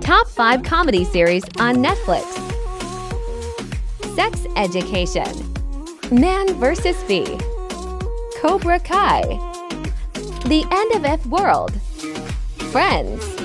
Top 5 comedy series on Netflix. Sex Education, Man vs. Bee, Cobra Kai, The End of F World, Friends.